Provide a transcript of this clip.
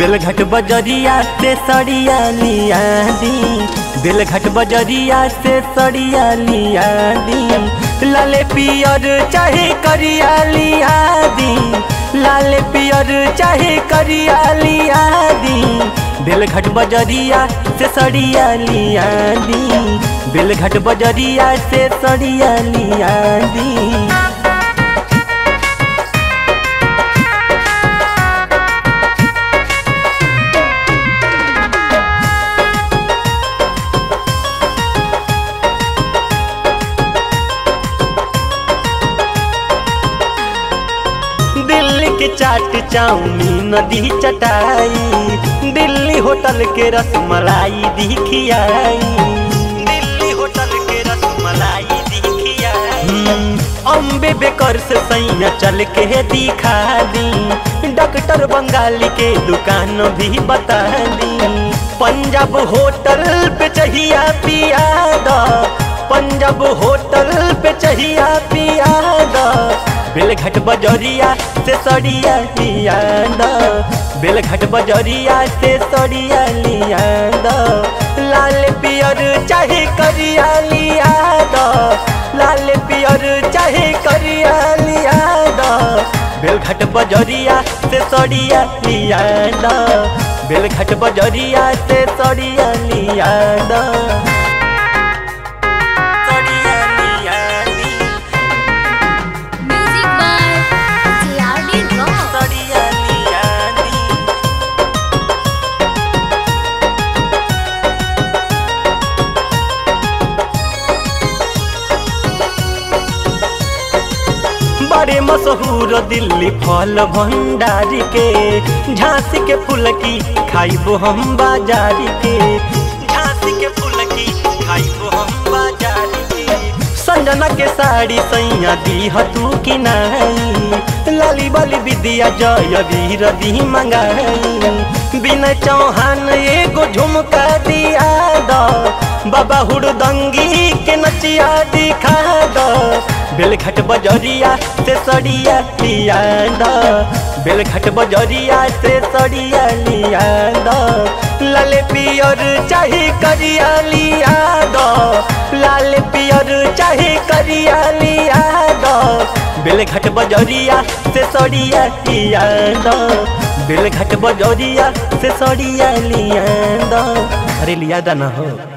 बेलघट बजरिया से सड़िया लिया दी, बेलघट बजरिया से सड़िया लिया दी। लाले पियर चाहे करिया लिया दी, लाले पियर चाहे करिया लिया दी। बेलघट बजरिया से सड़िया लिया दी, बेलघट बजरिया से सड़िया लिया दी। दिल्ली के चाट चाउमीन दी चटाई, दिल्ली होटल के रसमलाई दी खियाई, दिल्ली होटल के रसमलाई दी खियाई। अम्बे बेकर से सैया चल के दिखा दी, डॉक्टर बंगाली के दुकान भी बता दी। पंजाब होटल पे चाहिए पिया दा, पंजाब होटल पे चाहिए पिया दा। बेलघट बजरिया से सड़िया लिया दा, बेलघट बजरिया से सड़िया लिया दा। लाल पियर चाहे करिया लिया दा, लाल पियर चाहे करिया लिया दा। बेलघट बजरिया से सड़िया लिया दा, बेलघट बजरिया से सड़िया लिया दा। बड़े मशहूर दिल्ली फल भंडार के, झांसी के फूल की खाइबो हम बाजार के, झांसी के फूल की खाइबो हम बाजार के। संजना के साड़ी सैया दी तू कि नहीं, लाली बाली विद्या जय वीर दी मंगाई। बिना चौहान एगो झुमका दिया दो, बाबा हुड़दंगी के नचिया दिखा दो। बेलघट बजरिया से सड़िया लिया दा, बेलघट बजरिया से सड़िया लिया दा। लाल पियर चाहे करिया लिया दो, लाल पियर चाहे करिया लिया दो। बेलघट बजरिया से सड़िया लिया दा, बेलघट बजरिया से सड़िया लिया दा। अरे लिया दा ना हो।